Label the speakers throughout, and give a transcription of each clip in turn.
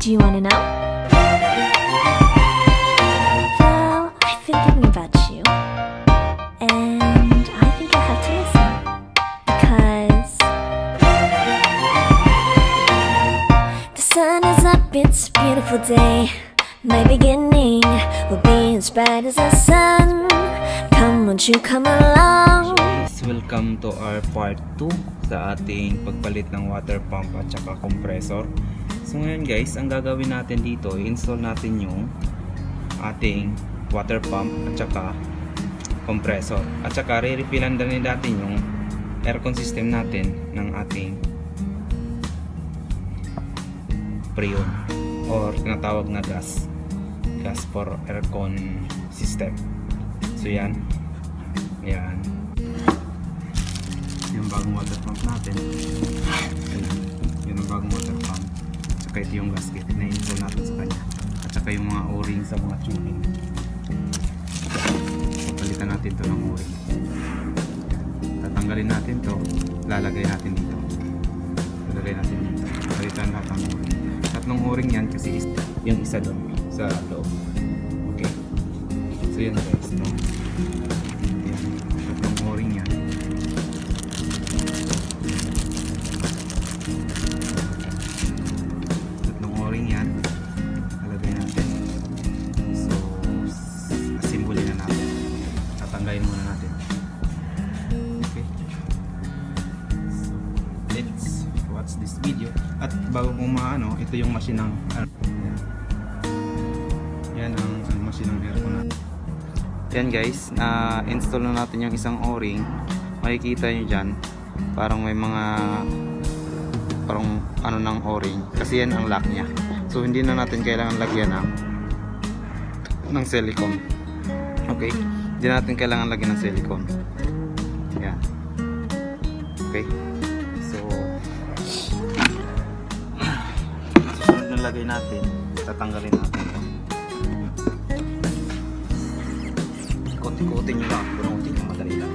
Speaker 1: Do you want to know? Well, I've been thinking about you, and I think I have to listen, because the sun is up, it's a beautiful day. My beginning will be as bright as the sun. Come, won't you come along?
Speaker 2: Welcome to our part 2 sa ating pagpalit ng water pump at saka compressor. So ngayon guys, ang gagawin natin dito, i-install natin yung ating water pump at saka compressor. At saka re-refillan din natin yung aircon system natin ng ating freon or tinatawag na gas for aircon system. So yan yung bagong water pump natin. Yun ang bagong water pump. At saka ito yung gasket na install natin sa kanya. At saka yung mga o-ring sa mga tuning. Palitan natin to ng o-ring. Tatanggalin natin to. Lalagay natin dito. Palitan natin ng o-ring. Tatlong o-ring yan kasi yung isa doon sa loob. Okay. So yun guys. No? Tatlong o-ring yan. Muna natin. Okay. So, let's watch this video. At bago kong maano, ito yung machine ng yan ang machine ng aircon natin. Yan guys, install na natin yung isang o-ring. Makikita nyo dyan, parang may mga ano ng o-ring. Kasi yan ang lock nya. So hindi na natin kailangan lagyan ng silicone. Okay. Hindi natin kailangan lagyan ng silicone. Yan. Okay. So, susunod na lagay natin, tatanggalin natin ito. Ikot-ikotin nyo lang. Bunutin yung madali lang.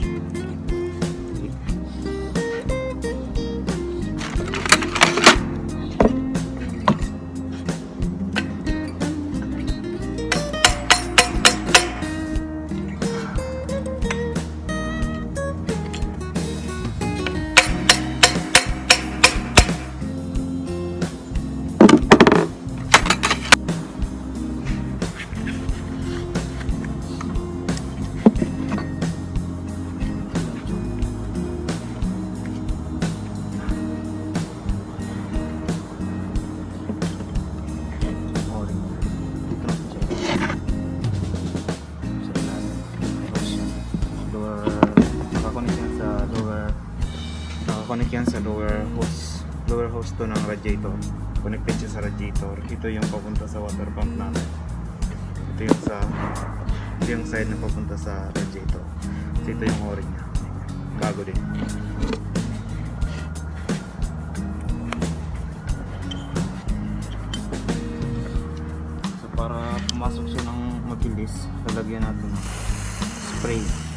Speaker 2: Connect yan sa lower hose to ng radiator. Connected siya sa radiator. Ito yung papunta sa water pump natin. Ito yung side na papunta sa radiator. So ito yung o-ring niya. Bago din. So para pumasok siya ng mabilis, lalagyan natin ng spray.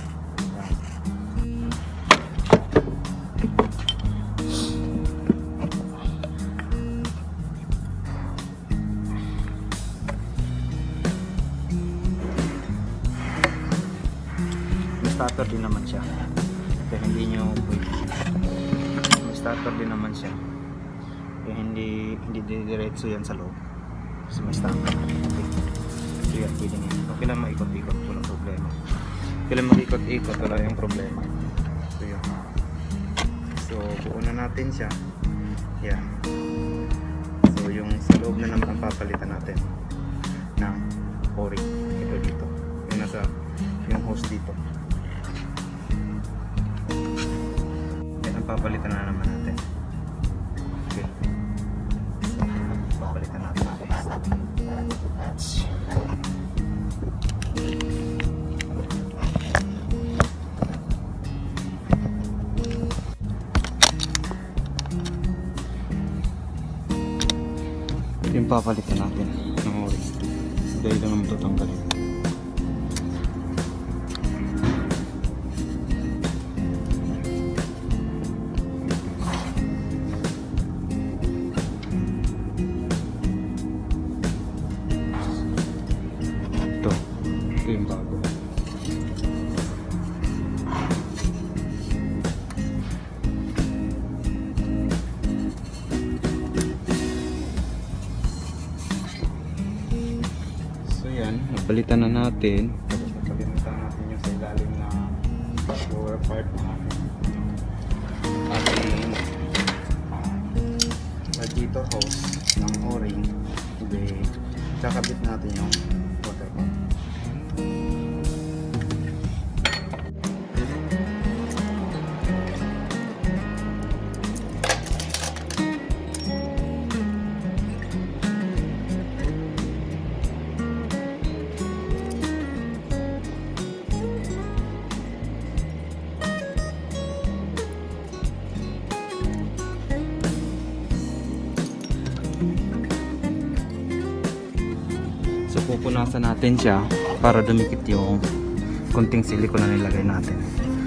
Speaker 2: Starter din naman siya. Kaya hindi nyo pwede. May starter din naman siya. Kaya hindi diretso yan sa loob. Kasi may starter. Okay. So yan, pwede nyo. Okay lang maikot-ikot. Walang problema. Okay lang mag-ikot-ikot. Wala yung problema. So yun. So buo na natin siya. Yan. So yung sa loob na naman ang papalitan natin ng o-ring. Ito dito. Yung nasa yung hose dito. Papalitan na naman natin. Okay. Papalitan natin. Yung papalitan natin ng o-ring. Dahil lang naman tutanggalin. Palitan na natin. Tapos napalitan natin yung sa ilalim na lower part na ating radiator hose ng o-ring. Okay, kakabit natin yung water pump. So pupunasan natin siya para dumikit yung konting silikon na nilagay natin.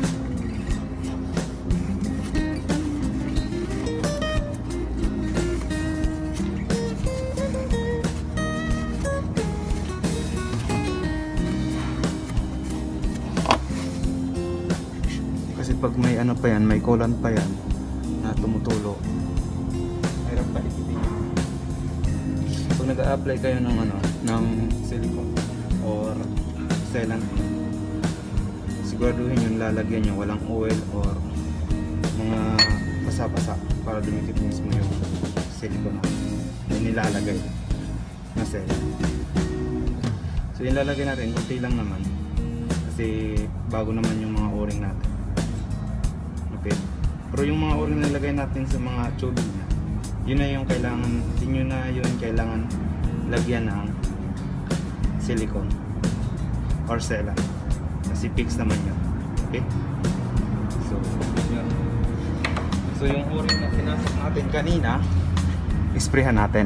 Speaker 2: Kasi pag may ano pa yan, may coolant pa yan na tumutulo, hirap pa ipitin. Pag nag-a-apply kayo ng ano, ng silicone or sealant, siguraduhin yung lalagyan nyo walang oil or mga basa-basa para dumikit mismo yung silicone na nilalagay na sealant. So yung lalagay natin, kunti lang naman kasi bago naman yung mga o-ring natin. Okay, pero yung mga o-ring na nilagay natin sa mga tubing na, yun na yung kailangan, yun na yun kailangan lagyan ng silicone or sealant kasi fix naman yun. Okay, so yun. So yung o-ring na pinasok natin kanina, isprayhan natin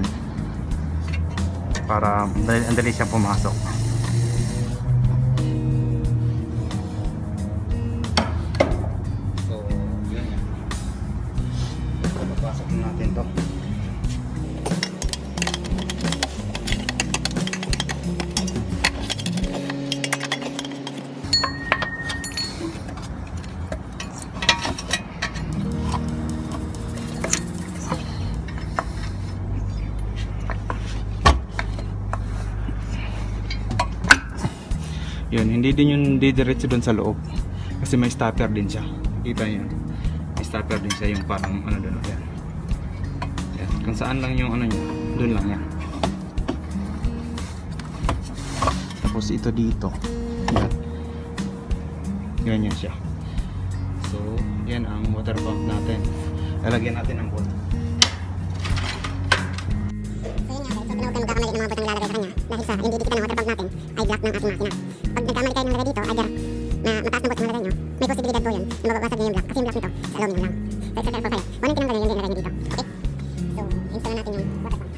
Speaker 2: para andali siyang pumasok. So yun yan, papasok natin to. Yun, hindi din yung didiretso doon sa loob kasi may stopper din siya. Kita niyo, may stopper din siya, yung parang ano doon. Yan. Yan. Kung saan lang yung ano niya, doon lang yan. Tapos ito dito. Yan. Ganyan siya. So, yan ang water pump natin. Lalagyan natin ng bolt.
Speaker 3: Magkakamali ng mga butang nilalagay sa kanya dahil sa hindi dikit ng water pump natin ay block ng ating makina. Pag nagkamali kayo ng lagay dito, either na mataas ng butang nilagay nyo, may posibilidad po yun na mababasag nyo yung block kasi yung block nito sa aluminum lang. So extra careful kayo. Kung anong tinanggal yun, yung nilagay nyo dito. Okay? So, install natin yung water pump.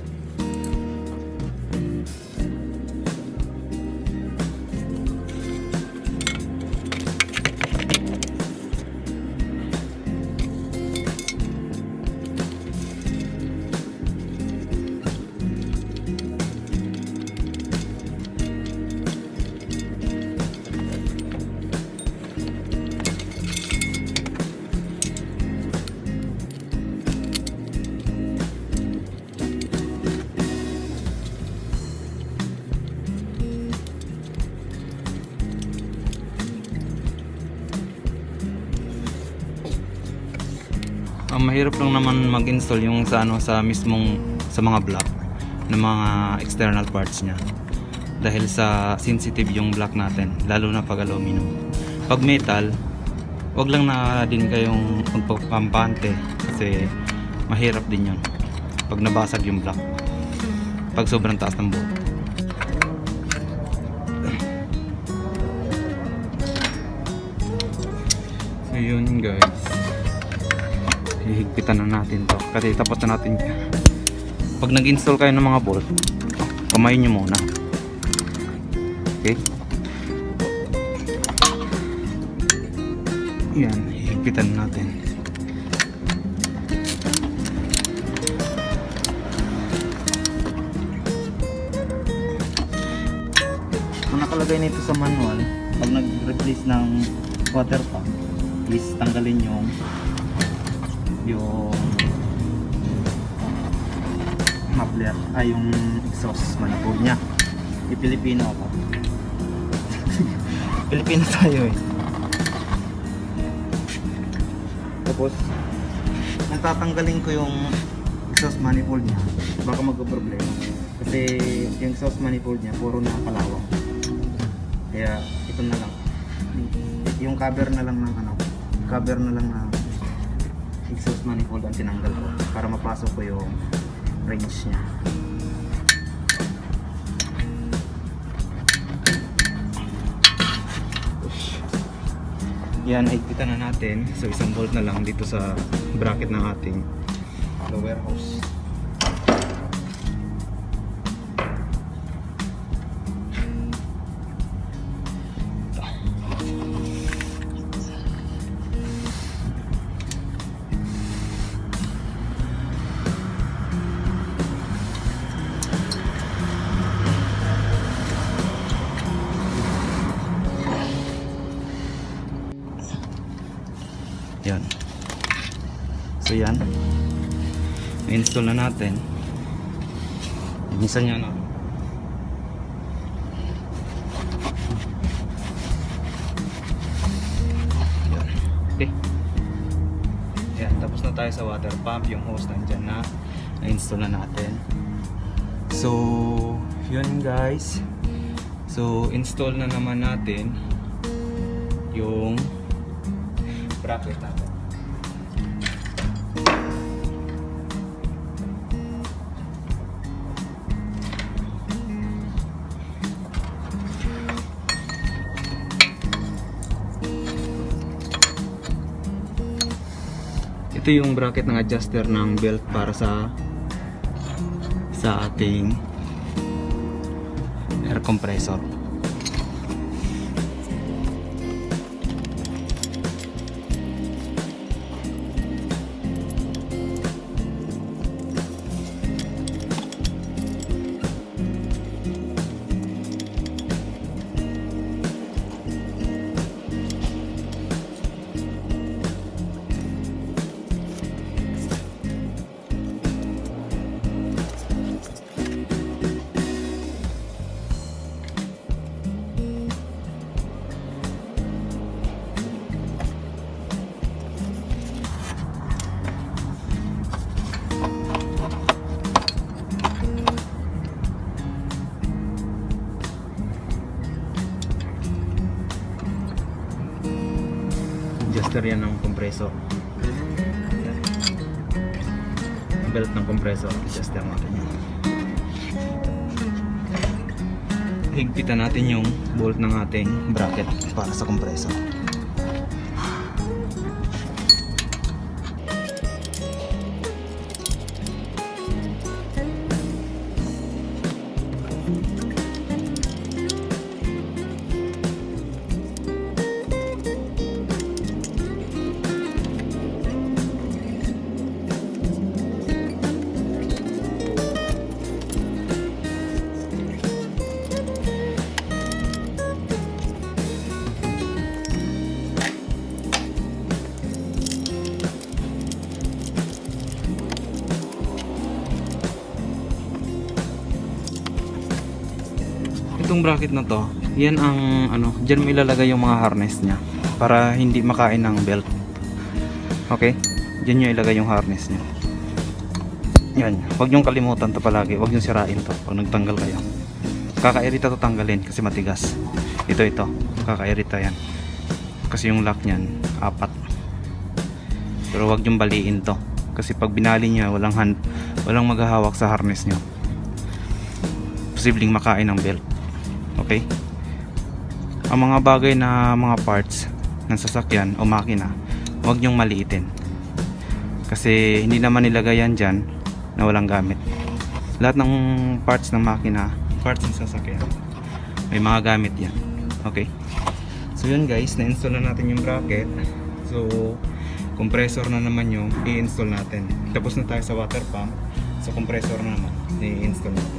Speaker 2: Ang mahirap lang naman mag-install yung sa ano, sa mismong sa mga block ng mga external parts niya dahil sa sensitive yung block natin, lalo na pag aluminum. Pag metal, wag lang na din kayong magpapampante kasi mahirap din yun pag nabasag yung block pag sobrang taas ng bolt. So yun guys, hihigpitan na natin to kasi tapos na natin. Pag nag-install kayo ng mga bolt, kamayin nyo muna. Okay, yan, hihigpitan natin. Kung nakalagay nito sa manual, pag nag-replace ng water pump is tanggalin yung muffler ay yung exhaust manifold nya Pilipino ako. Pilipino tayo eh. Tapos natatanggalin ko yung exhaust manifold niya, baka magka-problema kasi yung exhaust manifold niya puro nakapalawak, kaya ito na lang, yung cover na lang ng exhaust manifold ang tinanggal ko para mapasok ko yung range niya. Yan, higpitan na natin. So isang bolt na lang dito sa bracket ng ating lower hose. Yan. So yan, i-install na natin. Minsan yan, yan. Okay. Yan, tapos na tayo sa water pump. Yung hose nandyan na, na-install na natin. So yun guys, so install na naman natin yung bracket natin. Ito yung bracket ng adjuster ng belt para sa ating air compressor. Adjuster yan ng compressor. Belt ng compressor, adjuster natin yan. Higpitan natin yung bolt ng ating bracket para sa compressor. Itong bracket na to, yan ang diyan mo ilalagay yung mga harness niya para hindi makain ng belt. Okay? Diyan nyo ilagay yung harness niya. Yan, huwag nyo kalimutan to palagi, huwag nyo sirain to pag nagtanggal kayo. Kakairita to tanggalin kasi matigas. Ito, kakairita yan. Kasi yung lock niyan, 4. Pero huwag nyo baliin to kasi pag binali nyo, walang maghahawak sa harness nyo. Posibleng makain ng belt. Okay? Ang mga bagay na mga parts ng sasakyan o makina, huwag nyong maliitin. Kasi hindi naman nilagay yan dyan na walang gamit. Lahat ng parts ng makina, parts ng sasakyan, may mga gamit yan. Okay? So yun guys, na-install na natin yung bracket. So, compressor na naman yung i-install natin. Tapos na tayo sa water pump. So, compressor na naman i-install natin.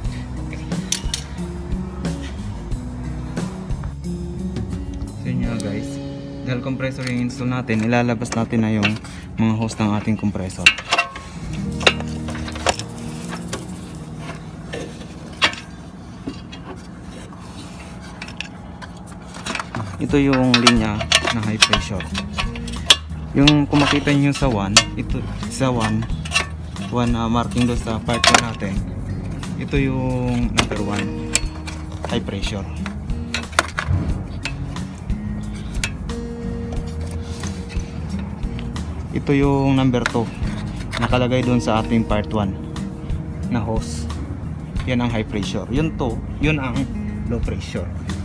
Speaker 2: Guys, dahil compressor yung install natin, ilalabas natin na yung mga hose ng ating compressor. ito yung linya na high pressure. Yung kung makita nyo sa 1, ito sa 1 marking doon sa part 1 natin, ito yung number 1 high pressure. Ito yung number 2 nakalagay doon sa ating part 1 na hose. Yan ang high pressure. Yun ang low pressure.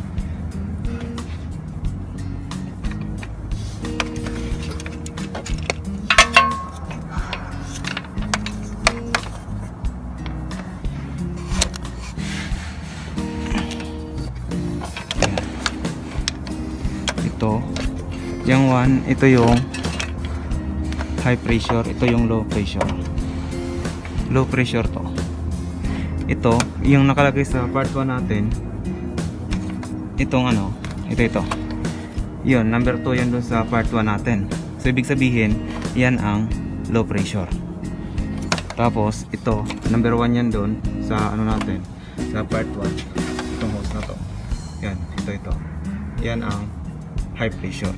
Speaker 2: Yung 1, ito yung high pressure, ito yung low pressure. Low pressure to. Ito, yung nakalagay sa part 1 natin. Itong ano, ito. Yun, number 2 yan dun sa part 1 natin. So, ibig sabihin, yan ang low pressure. Tapos, ito, number 1 yan dun sa ano natin, sa part 1. Itong hose na to. Yan, ito. Yan ang high pressure.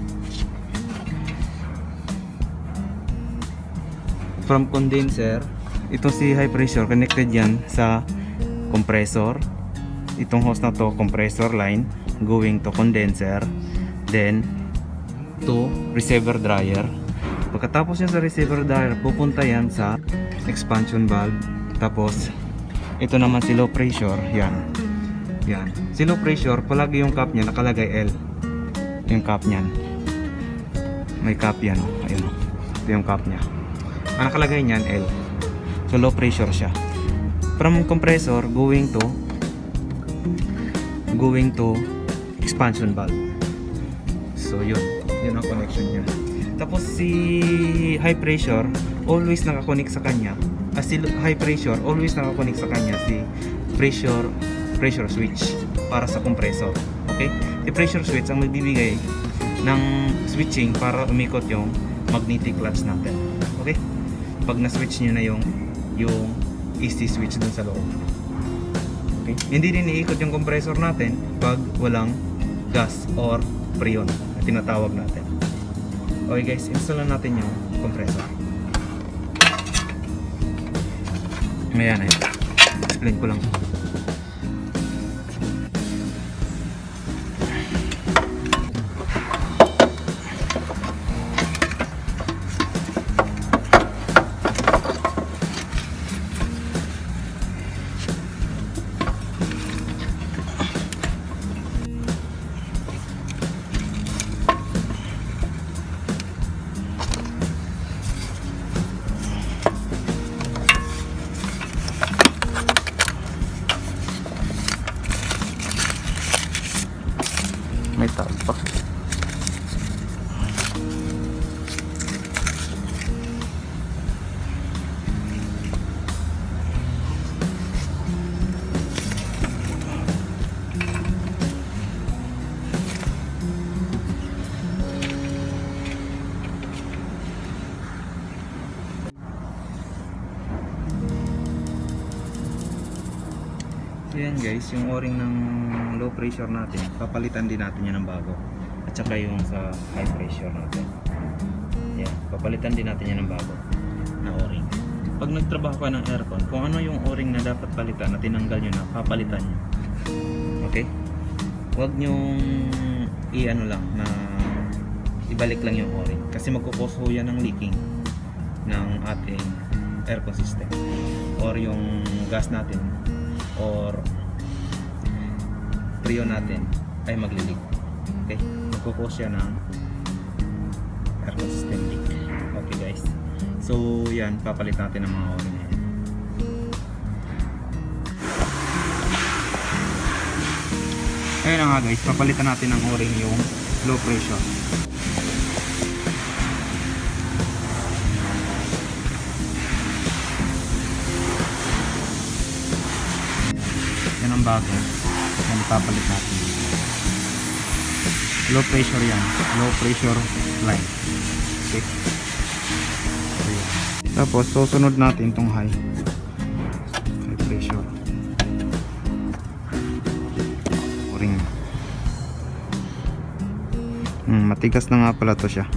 Speaker 2: From condenser, ito si high pressure, connected yan sa compressor. Itong hose na to, compressor line going to condenser, then to receiver dryer. Pagkatapos yan sa receiver dryer, pupunta yan sa expansion valve. Tapos ito naman si low pressure, yan. Si low pressure, palagi yung cap niya nakalagay L. Yung cap niyan, may cap yan, ayun, ito yung cap niya. Ang nakalagay niyan L. So low pressure siya. From compressor going to expansion valve. So yun ang connection niya. Tapos si high pressure always nakakonect sa kanya. Si high pressure always nakakonect sa kanya si pressure switch para sa compressor. Okay? Si pressure switch ang magbibigay ng switching para umikot yung magnetic clutch natin. Okay? Pag na-switch nyo na yung AC switch dun sa loob. Okay? Hindi din iikot yung compressor natin pag walang gas or freon na tinatawag natin. Okay guys, install na natin yung compressor. Ayan. Explain ko lang. May tag pa. Ayan guys, yung o-ring ng low pressure natin, papalitan din natin yan ng bago. At saka yung sa high pressure natin. Ayan, papalitan din natin yan ng bago na o-ring. Pag nagtrabaho ka ng aircon, kung ano yung o-ring na dapat palitan na tinanggal nyo na, papalitan nyo. Okay? Huwag nyong i-ano lang na ibalik lang yung o-ring. Kasi magkukos ho yan ng leaking ng ating aircon system. Or yung gas natin or freon natin ay maglilig. Okay? Magkukos siya ng aircon system leak. Okay guys. So yan, papalit natin ang mga o-ring na yan. Ayun na nga guys, papalitan natin ng o-ring yung low pressure. Yan ang bago. Yan papalit natin. Low pressure yan. Low pressure line. Okay. So, yan. Tapos susunod natin itong high pressure. O-ring. matigas na nga pala to siya.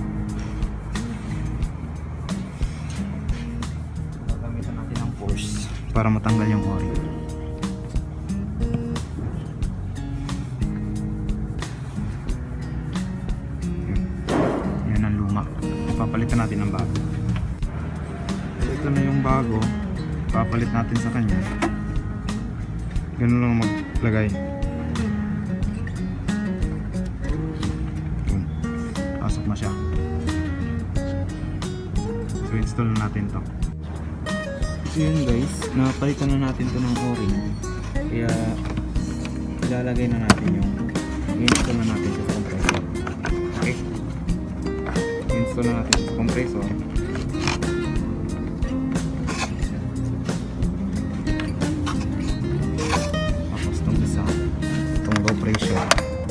Speaker 2: Gagamitan natin ng force para matanggal yung o-ring. Yan ang luma. Papalitan natin ng bago. So ito na yung bago. Papalit natin sa kanya. Ganun lang maglagay. Pasok na siya. So install na natin to. So yun guys, napalitan na natin to ng o-ring. Kaya ilalagay na natin yung install na natin sa compressor. Okay, install na natin sa compressor. Tapos itong isa, itong low pressure.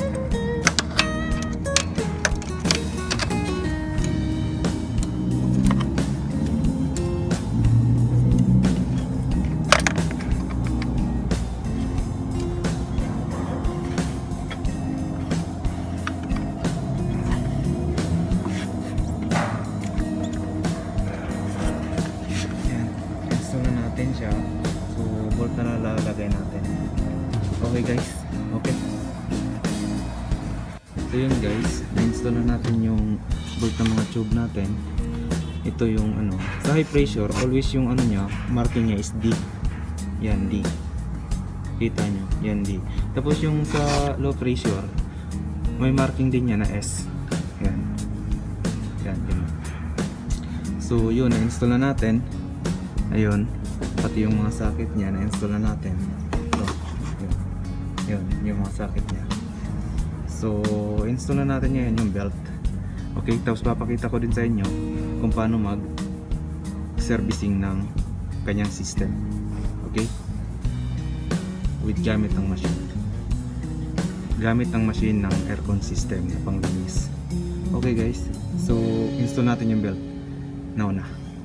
Speaker 2: Siya. So bolt na lalagay natin. Okay guys, okay. So yun guys, na-install na natin yung bolt ng mga tube natin. Ito yung ano, sa high pressure always yung ano niya, marking niya is D. Yan D. Kita nyo, yan D. Tapos yung sa low pressure may marking din niya na S. Yan. Yan, yan. So yun, na-install na natin. Ayun, pati yung mga socket niya na-install na natin. So, yun, yung mga socket niya. So, install na natin ngayon yung belt. Okay, tapos papakita ko din sa inyo kung paano mag-servicing ng kanyang system. Okay? With gamit ng machine. Gamit ng machine ng aircon system na panglinis. Okay guys, so install natin yung belt. Nauna.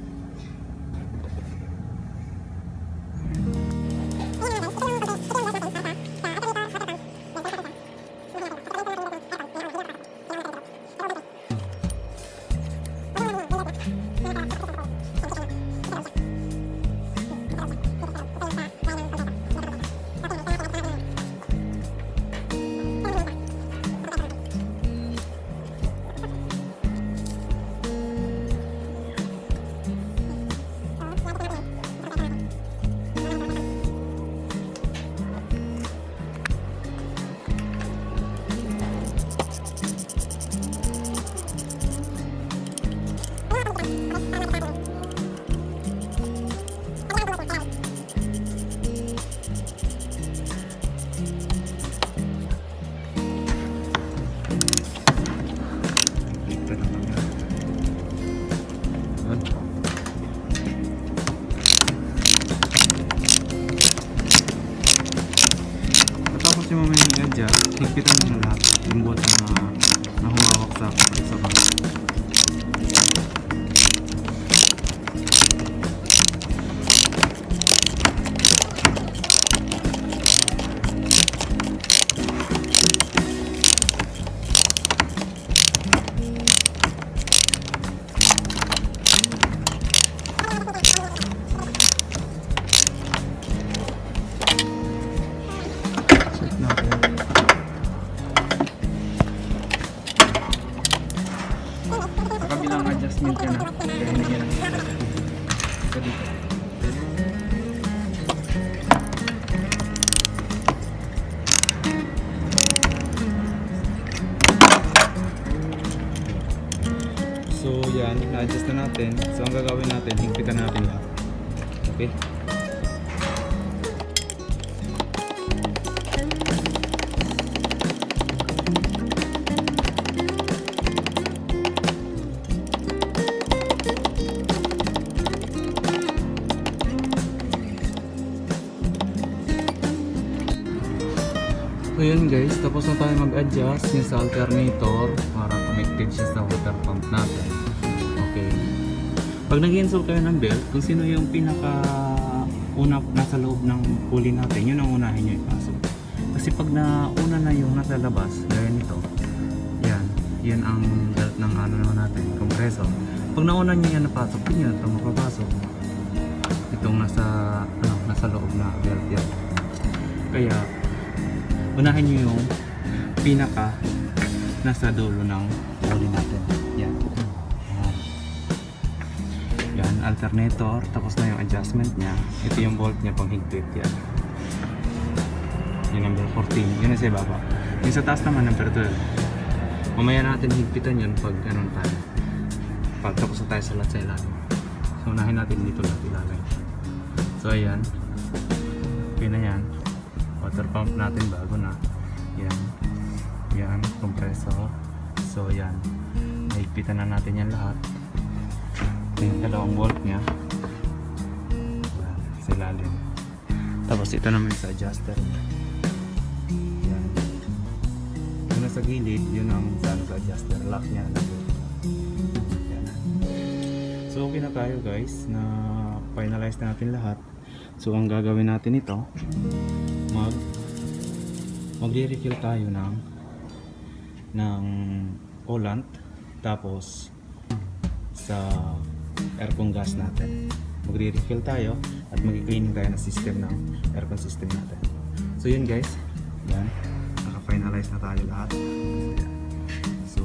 Speaker 2: Matapos yung mga i-adjust, higpitan mo na lahat yung bolt na humawak sa bang. Kabilang adjustment yan na kaya hindi yan so dito. So yan, na-adjust na natin. So ang gagawin natin, higpitan natin lahat. Okay. So yun guys, tapos na tayo mag-adjust yung sa alternator para connected siya sa water pump natin. Okay. Pag nag-install kayo ng belt, kung sino yung pinaka-una nasa loob ng pulley natin, yun ang unahin nyo ipasok. Kasi pag nauna na yung nasa labas, gaya nito, yan,
Speaker 4: Yan ang belt ng ano naman natin, compressor. Pag nauna nyo yan napasok, hindi nyo ito makapasok. Itong nasa loob na belt yan. Kaya unahin nyo yung pinaka nasa dulo ng body natin. Yan. Yan, alternator. Tapos na yung adjustment nya. Ito yung bolt nya pang higpit. Yan. Yung number 14. Yun na sa baba. Yung sa taas naman number 12. Mamaya natin higpitan yun pag ganun tayo. Pag tapos na tayo sa lahat sa ilalim. So unahin natin dito lahat ilalim. So ayan. Okay na yan. Water pump natin bago na. Yan. Yan. Compressor. So yan. Higpitan na natin yan lahat. Ito yung dalawang bolt nya. Yan. Sa ilalim. Tapos ito naman sa adjuster. Yan. Yung nasa gilid, yun ang sa adjuster. Lock nya. Yan. So okay na tayo guys. Na finalize na natin lahat. So ang gagawin natin ito, magre-refill tayo ng coolant, tapos sa aircon gas natin magre-refill tayo at mag-cleaning tayo ng system ng aircon system natin. So yun guys, yan, naka-finalize na tayo lahat. So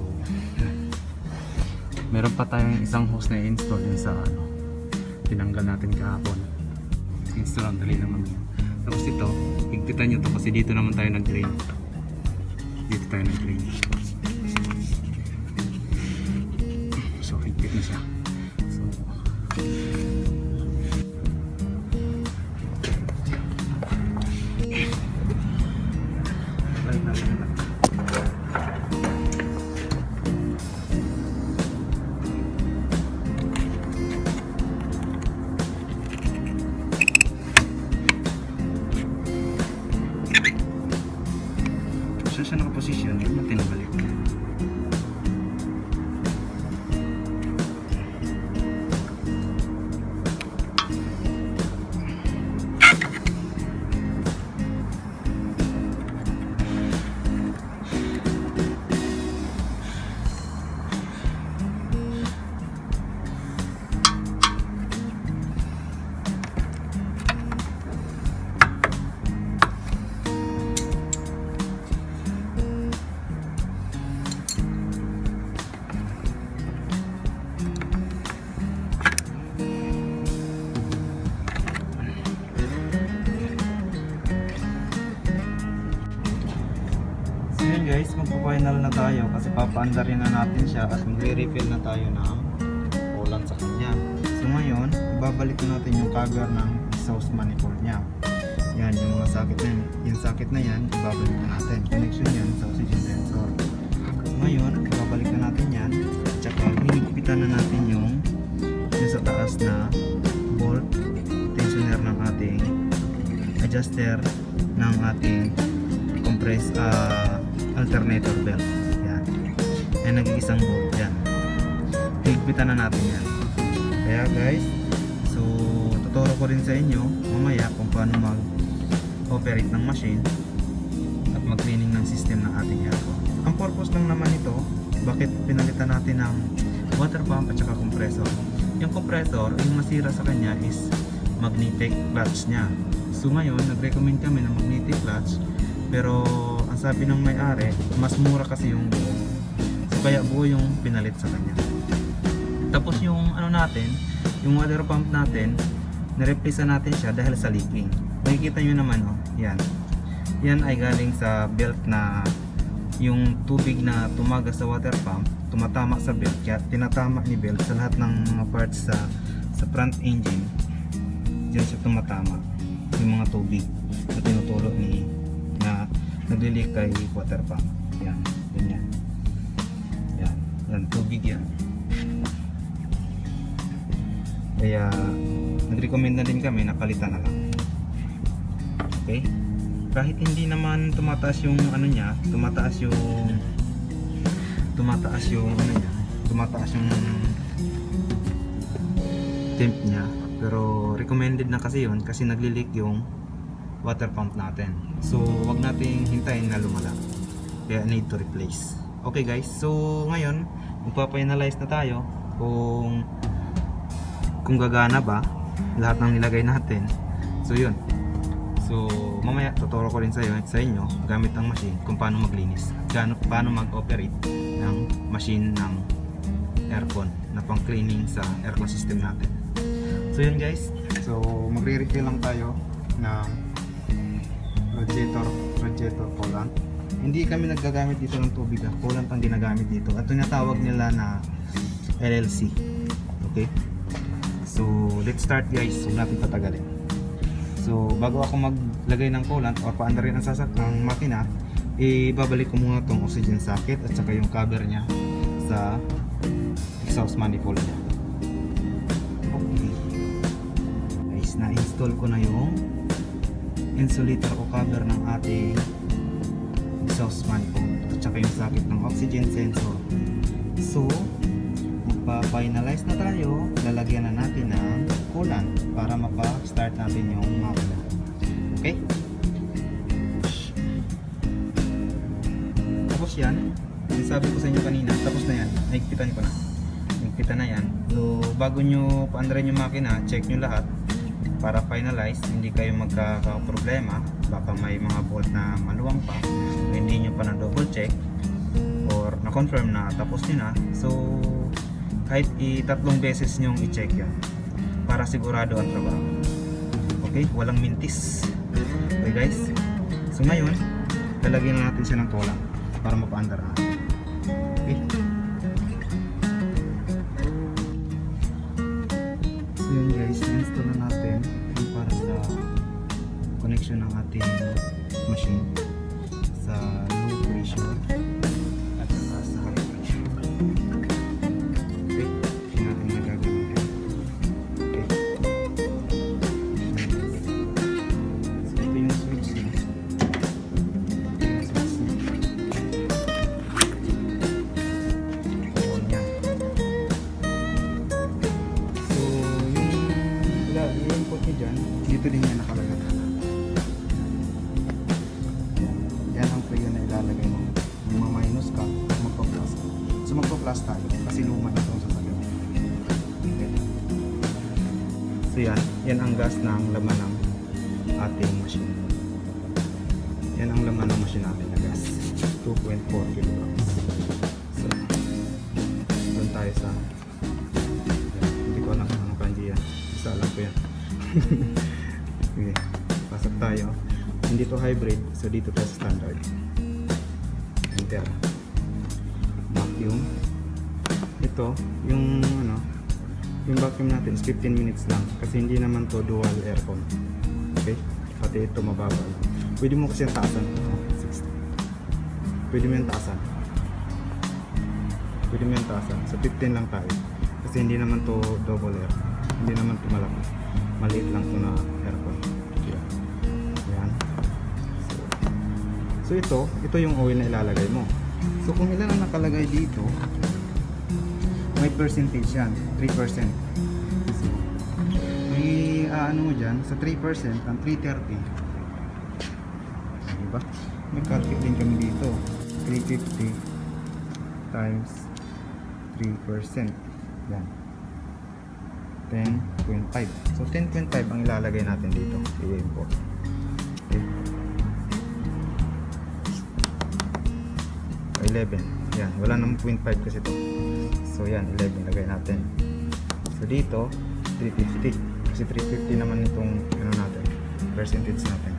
Speaker 4: meron pa tayong isang hose na i-install yun sa tinanggal natin kahapon. Install ang dali naman yun. Tapos ito, higpitan nyo to kasi dito naman tayo nag-drain. Dito tayo nag-drain. So higpit na siya. So balik natin na. Siya nakaposisyon, yun natin nabalik. Guys, magpo-final na tayo kasi papaandarin na natin siya at magre-refill na tayo ng coolant sa kanya. So ngayon, ibabalik na natin yung cover ng exhaust manifold niya. Yan, yung mga socket na yan. Yung socket na yan, ibabalik na natin. Connection yan sa oxygen sensor. So ngayon, ibabalik na natin yan. At saka, hinigpitan na natin yung sa taas na bolt tensioner ng ating adjuster ng ating alternator belt. Yan. Ay nag-iisang bolt yan. Higpitan na natin yan. Kaya guys, so tuturo ko rin sa inyo mamaya kung paano mag-operate ng machine at mag-cleaning ng system ng ating aircon. Ang purpose lang naman ito, bakit pinalitan natin ng water pump at saka compressor. Yung compressor, yung masira sa kanya is magnetic clutch nya. So ngayon, nag-recommend kami ng magnetic clutch, pero ang sabi ng may-ari, mas mura kasi yung buo. So kaya buo yung pinalit sa kanya. Tapos yung ano natin, yung water pump natin, na-replace natin siya dahil sa leaking. Makikita nyo naman, oh, yan. Yan ay galing sa belt na yung tubig na tumaga sa water pump, tumatama sa belt. Kaya tinatama ni belt sa lahat ng mga parts sa front engine. Diyan siya tumatama. Yung mga tubig na tinutulo na naglilik kay water pump. Yan, ganyan. Yan, tubig yan. Kaya nag-recommend na din kami na palitan na lang. Okay? Kahit hindi naman tumataas yung ano niya, tumataas yung temp niya, pero recommended na kasi yun kasi nagli-leak yung water pump natin. So wag nating hintayin na lumala. Kaya need to replace. Okay guys, so ngayon magpa-finalize na tayo kung gagana ba lahat ng nilagay natin. So yun. So mamaya tuturo ko rin sa inyo gamit ang machine kung paano maglinis, paano mag-operate ng machine ng aircon na pang cleaning sa aircon system natin. So yun guys, so magre-refill lang tayo ng radiator coolant. Hindi kami nagagamit dito ng tubig, coolant ang ginagamit dito at tinatawag nila na LLC. Okay, so let's start guys, huwag natin patagalin. So bago ako maglagay ng coolant o paandarin ang makina, ibabalik ko muna tong oxygen socket at saka yung cover nya sa exhaust manifold nya. Okay guys, na-install ko na yung insulator o cover ng ating exhaust manifold at saka yung socket ng oxygen sensor. So magpa-finalize na tayo, lalagyan na natin ng coolant para mapa-start natin yung makina. Okay, tapos yan, sabi ko sa inyo kanina, tapos na yan, naigpitan ko na, naigpitan na yan. So bago nyo paandarin yung makina, check nyo lahat para finalize, hindi kayo magkakaproblema. Baka may mga bolt na maluwang pa, hindi nyo pa na double check or na confirm na tapos nyo na. So kahit tatlong beses nyong i-check yan para sigurado ang trabaho. Okay, walang mintis. Okay guys, so ngayon lalagyan na natin siya ng coolant para mapaandar natin. Okay, so yun guys, install na natin para sa connection ng ating machine sa low pressure at sa high pressure. Okay, yun natin na gagamitin. Okay, so ito yung switch niya. On yan. So yung input niya dyan, dito din yan nakalagay. Yan ang player na ilalagay mo. Kung ma-minus ka, magpa-plus ka. So magpa-plus tayo kasi luma na itong sasagyan. Okay. So yan ang gas ng laman ng ating machine. Yan ang laman ng machine natin na gas, 2.4 kilograms. So doon tayo sa hindi ko alam kung kanji yan, isa alam ko yan. Okay, pasok tayo. Hindi to hybrid, so dito tayo sa standard. Enter. Vacuum. Ito, yung yung vacuum natin is 15 minutes lang kasi hindi naman to dual aircon. Okay? Pati ito mababa lang. Pwede mo kasi yung taasan. 60. Pwede mo yung taasan. Pwede mo yung taasan. So 15 lang tayo. Kasi hindi naman to double air. Hindi naman to malaki. Maliit lang to na aircon. Ayan. So ito yung oil na ilalagay mo. So kung ilan ang nakalagay dito, may percentage yan, 3%. May ano mo dyan, sa 3%, ang 330. Diba? May calculate din kami dito. 350 times 3%. Yan. 10.5. So 10.5 ang ilalagay natin dito. I-import. Okay. 11. Yan, wala namang 0.5 kasi ito. So yan, 11 lagay natin. So dito 350 kasi 350 naman itong ano natin, percentage natin.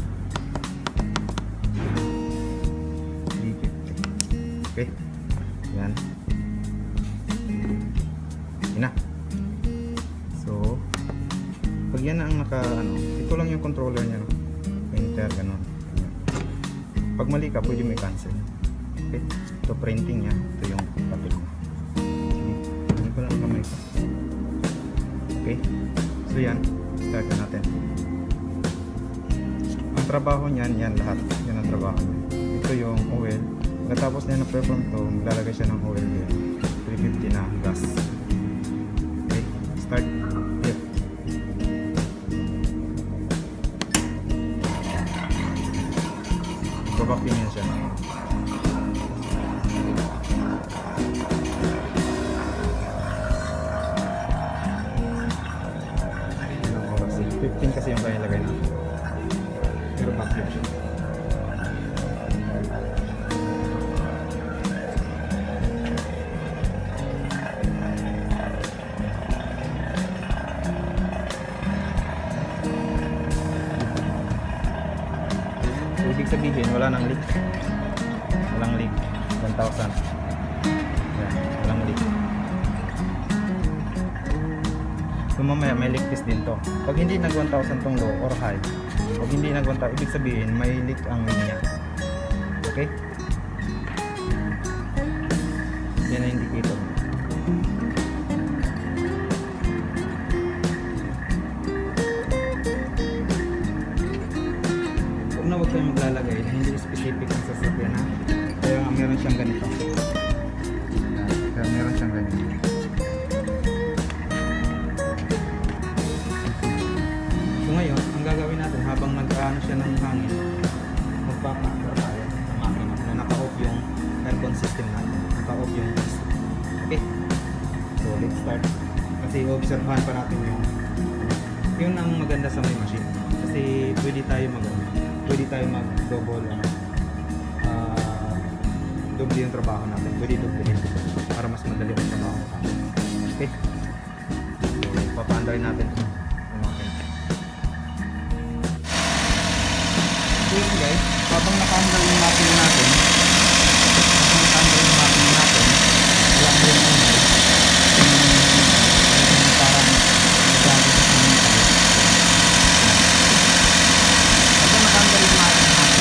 Speaker 4: 350. Okay. Yan. Ina. So pag yan ang naka ito lang yung controller niya, no? Enter ganun. Pag mali ka, pwede mo i-cancel. Okay. Ito printing niya, ito yung papel mo. Hindi ko lang kamay ko. Okay. So yan, start na natin. Ang trabaho niyan, yan lahat. Yan ang trabaho niya. Ito yung oil. Pagkatapos niya na-perform to, maglalagay siya ng oil here. 350 na gas. Okay. Start. Here. Babakin niya siya.
Speaker 2: So ibig sabihin wala nang leak. Walang leak. 1,000. Yan, walang leak. So mamaya may leak test din to. Pag hindi nag 1,000 tong low or high, pag hindi nag 1,000, ibig sabihin may leak ang linya. Okay? Yan ang indicator. Huwag kayong maglalagay na hindi specific ang sasakyan ha. Kaya nga meron siyang ganito. Kaya meron siyang ganito. So ngayon, ang gagawin natin habang nag-ano siya ng hangin, magpapakita tayo sa makina na naka-off yung aircon system natin. Naka-off yung AC. Okay? So let's start. Kasi observahan pa natin yun ang maganda sa may machine. Kasi pwede tayo mag-double double yung trabaho natin. Pwede double para mas madali ang trabaho natin. Okay? So, papaandarin natin yung makina. So yun guys, habang naka-handle yung makina natin, wala mo yung umay. Parang nagagawin sa community. Habang naka-handle yung makina natin,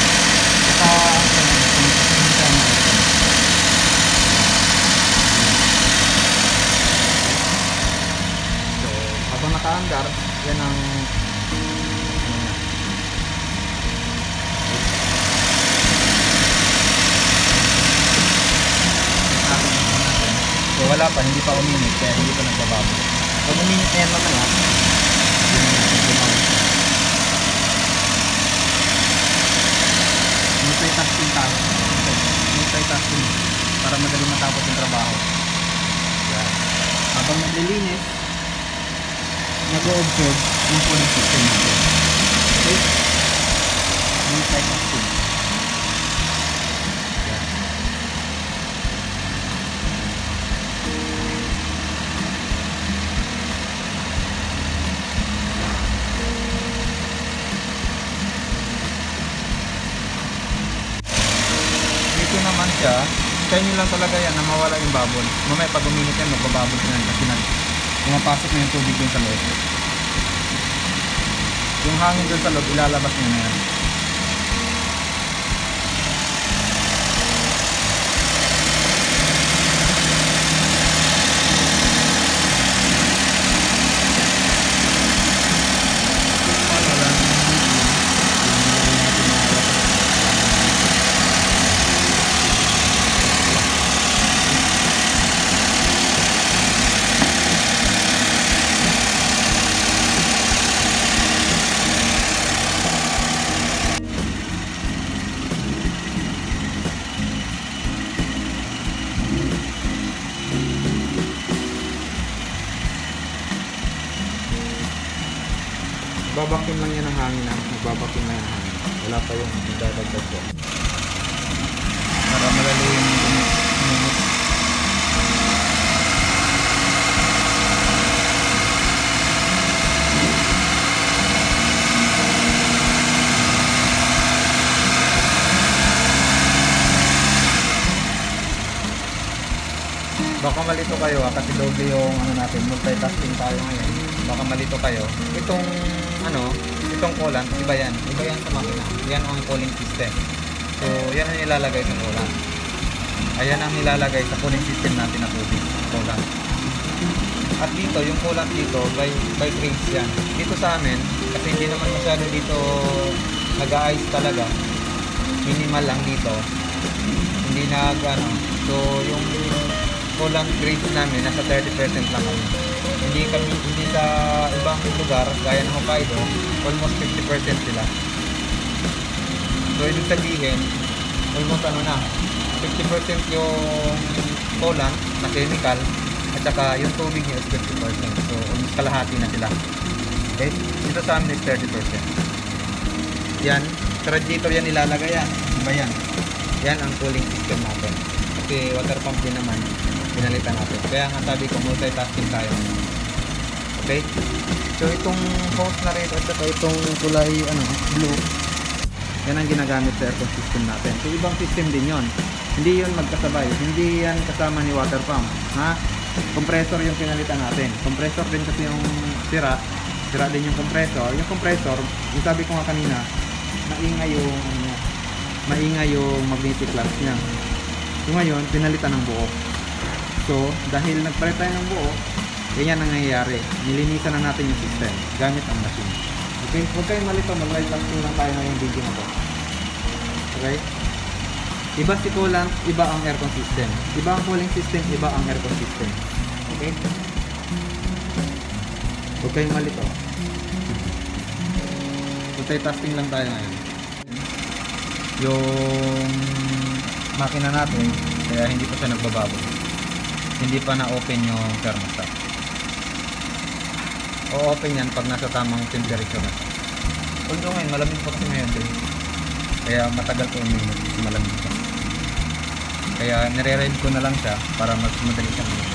Speaker 2: habang nakaandar, yan ang so wala pa, hindi pa uminit kaya hindi pa nagbababo. Pag uminit na yan mamaya, multitasking tayo. Multitasking para madali matapos yung trabaho. Yan. Habang naglilinis, nag-o-observe yung cooling system natin. Okay? Multitasking. Yan. Dito naman siya, kaya nyo lang talaga yan na mawala yung bubble. Mamaya pag uminit yan, magbabubble yan kasi pumapasok na yung tubig dun sa loob. Yung hangin dun sa loob, ilalabas nyo na yan. Magbabakim lang yan ng hangin ha. Magbabakim lang yan ng hangin. Wala pa yung dadagdag ko. Para malalo yung minute. Baka malito kayo ha, kasi doble yung ano natin, multitasking tayo ngayon. Baka malito kayo. Itong coolant, iba yan sa makina. Yan ang cooling system. So, yan ang nilalagay sa coolant. Ayan ang nilalagay sa cooling system natin na tubig, coolant. At dito, yung coolant dito, by grades yan. Dito sa amin, kasi hindi naman masyado dito nag-a-ice talaga. Minimal lang dito. Hindi so yung coolant grades namin, nasa 30% lang kami. Hindi sa ibang lugar, gaya ng Hokkaido, almost 50% sila. So, ibig sabihin, almost 50% yung coolant na chemical, at saka yung tubig niya is 50%. So, almost kalahati na sila. Okay? Dito sa amin is 30%. Yan, sa radiator yan ilalagay yan. Diba yan? Yan ang cooling system natin. Kasi water pump din naman, pinalitan natin. Kaya nga sabi ko, multitasking tayo. Okay? So itong hose na red at saka itong kulay blue, Yan ang ginagamit sa aircon system natin. So ibang system din yon. Hindi yun magkasabay. Hindi yan kasama ni water pump. Ha? Compressor yung pinalitan natin. Compressor din kasi yung sira. Sira din yung compressor. Yung compressor, yung sabi ko nga kanina, maingay yung magnetic clutch niya. So ngayon, pinalitan ng buo. So, dahil nagpalit tayo ng buo, ganyan ang nangyayari. Nilinisan na natin yung system gamit ang machine. Okay? Huwag kayong malito, mag-live lasting lang tayo ngayong video na to. Okay? Iba si coolant, iba ang aircon system. Iba ang cooling system, iba ang aircon system. Okay? Huwag kayong malito. Multi-tasking lang tayo ngayon. Yung makina natin, kaya hindi pa siya nagbababo. Hindi pa na-open yung thermostat. O-open yan pag nasa tamang temperature na. Although ngayon, malamig pa kasi ngayon din. Kaya matagal ko uminit kasi malamig pa. Kaya nire-ride ko na lang siya para mas madali siyang uminit.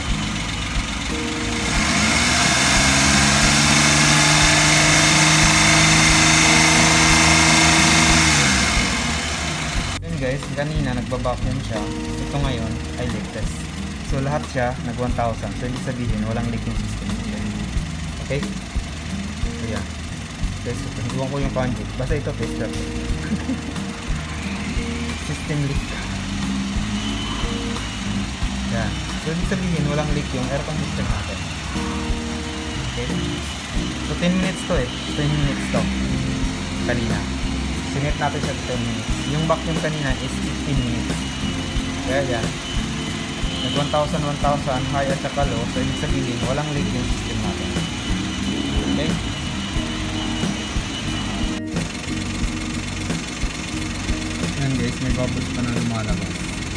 Speaker 2: Yun guys, kanina nagbabacuum siya. Ito ngayon ay leak test. So lahat siya nag 1,000. So ibig sabihin walang leak yung system. Okay? So yan. Test ito. Iwan ko yung conduit. Basta ito tester. System leak. Yan. So ibig sabihin walang leak yung aircon system natin. Okay? So 10 minutes to eh. 10 minutes to. Kanina. Sinet natin siya 10 minutes. Yung vacuum kanina is 15 minutes. Kaya yan. Nag 1,000, 1,000, high at saka low. So ibig sabihin walang leak yung system natin. Okay? Yan guys, may bubbles pa na lumalabas.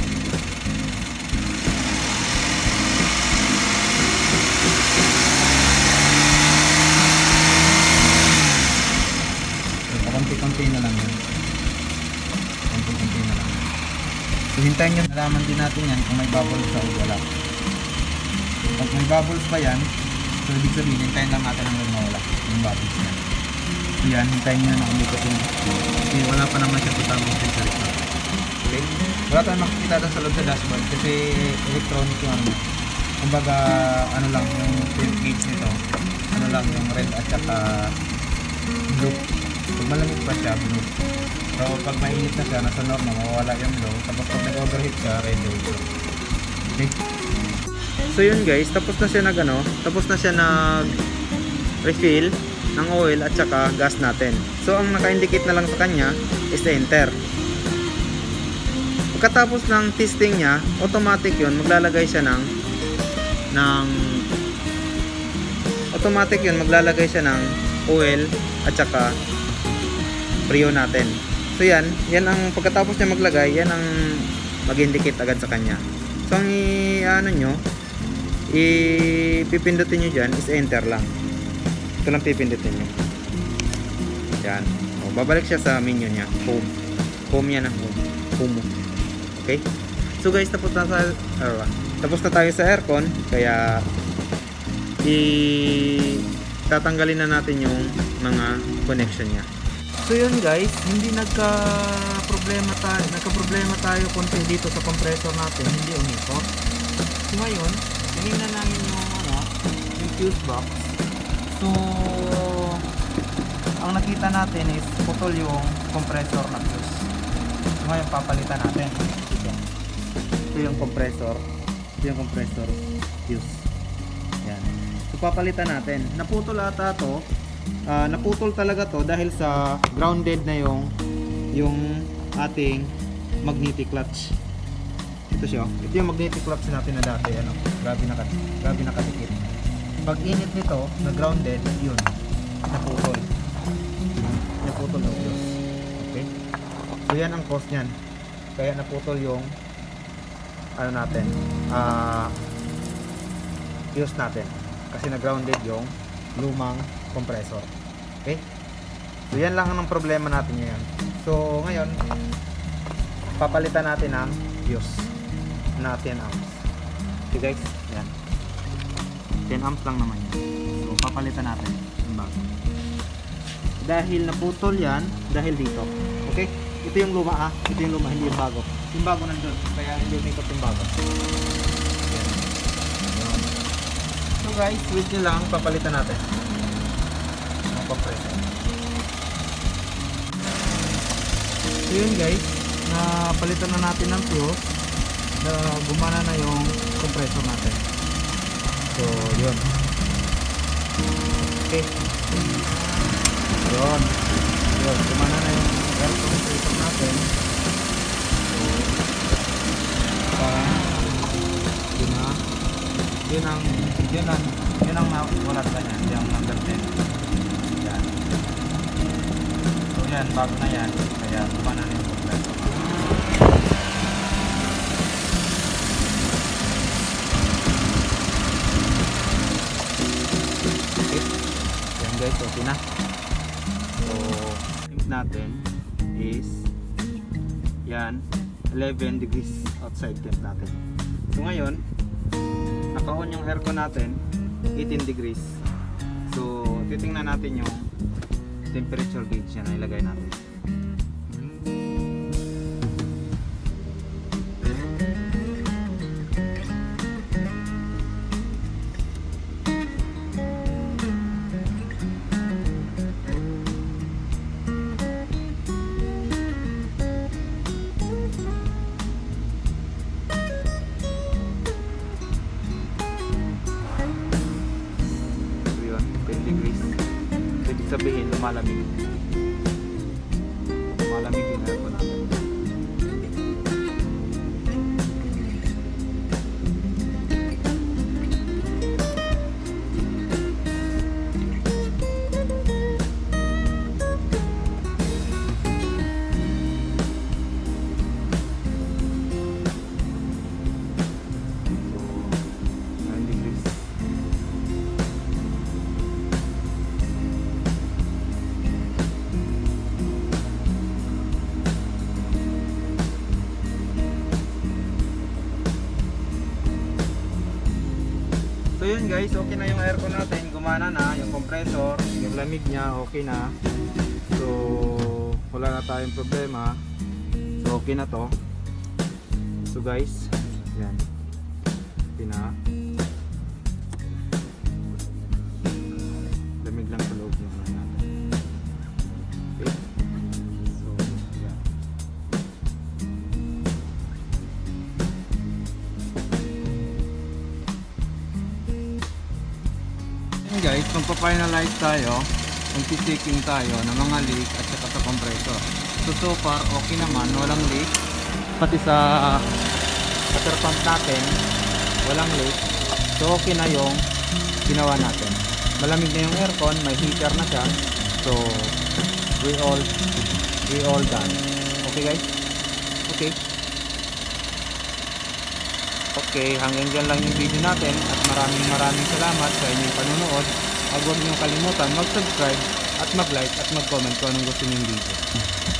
Speaker 2: So konti-konti na lang yan. Konti-konti na lang. So hintayin nyo, nalaman din natin yan kung may bubbles sa o wala. Pag may bubbles pa yan, so ibig sabihin, hintayin lang natin ang mawala yung bubbles yan. So yan, hintayin nyo na umikot yung kasi wala pa naman siya tamang temperature. Okay? Wala tayong makikita doon sa loob sa dashboard kasi electronic yung ano. Kumbaga, ano lang, yung field gauge nito, ano lang yung red at saka blue. Pag malamig pa siya, blue. So pag mainit na siya, nasa normal, mawawala yung low. Tapos pag nag-overheat siya, red low. Okay? So yun guys, tapos na siya nag-refill ng oil at saka gas natin. So ang naka-indicate na lang sa kanya is the enter. Pagkatapos ng testing niya, automatic yun, maglalagay siya ng oil at saka preo natin. So yan ang pagkatapos niya maglagay, yan ang mag-indicate agad sa kanya. So ang ipipindutin nyo dyan is enter lang. Ito lang pipindutin nyo. Yan. O, babalik siya sa menu niya. Home yan ang home. Okay? So guys, tapos na tayo sa aircon. Kaya tatanggalin na natin yung mga connection niya. So yun guys, hindi nagka-problema tayo konti dito sa compressor natin, hindi umikot. So ngayon, tinignan namin yung fuse box. So ang nakita natin is putol yung compressor na fuse. So ngayon papalitan natin. Ito yung compressor fuse. Yan. So papalitan natin. Naputol ata to. Naputol talaga to dahil sa grounded na yung ating magnetic clutch. Ito siya. Ito yung magnetic clutch natin na dati. Grabe nakadikit. Pag init nito, na grounded, yun. Naputol ng fuse. Okay? So yan ang cause nyan. Kaya naputol yung fuse natin. Kasi na grounded yung lumang compressor. Okay? So yan lang ang problema natin ngayon. So ngayon papalitan natin ang fuse na 10 amps. Okay guys? Yan. 10 amps lang naman yan. So papalitan natin yung bago. Dahil naputol yan, dahil dito. Okay? Ito yung luma ito yung luma, hindi yung bago. Yung bago nandun, kaya hindi umikot yung bago. Yan. Yun. So guys, wait nyo lang, papalitan natin ang compressor. So yun guys, napalitan na natin ng fuse, na gumana na yung compressor natin. So yun. Okay. Yun. Yun, gumana na yung air compressor natin. So yun ang nakulat na yan, yung number 10. Yan. So yan, bago na yan, kaya gumana na yung compressor. Okay. Yan guys, okay na. So temp natin is yan, 11 degrees outside temp natin. So ngayon, naka-on yung aircon natin, 18 degrees. So titingnan natin yung temperature gauge na ilagay natin. Sabihin, lumalamig. Lumalamig yung aircon natin. So yun guys, okay na yung aircon natin, gumana na yung compressor, yung lamig niya okay na. So wala na tayong problema. So okay na to. So guys, yan. Okay na. Lamig lang sa loob yung ano natin. Okay. So yan. Guys, magpa-finalize tayo, magti-checking tayo ng mga leak at saka sa compressor. So far okay naman, walang leak. Pati sa water pump natin walang leak. So okay na yung ginawa natin. Malamig na yung aircon, may heater na siya. So we all done. Okay guys? Okay. Okay, hanggang dyan lang yung video natin at maraming salamat sa inyong panonood. Huwag niyong kalimutan mag-subscribe at mag-like at mag-comment kung anong gusto niyong video.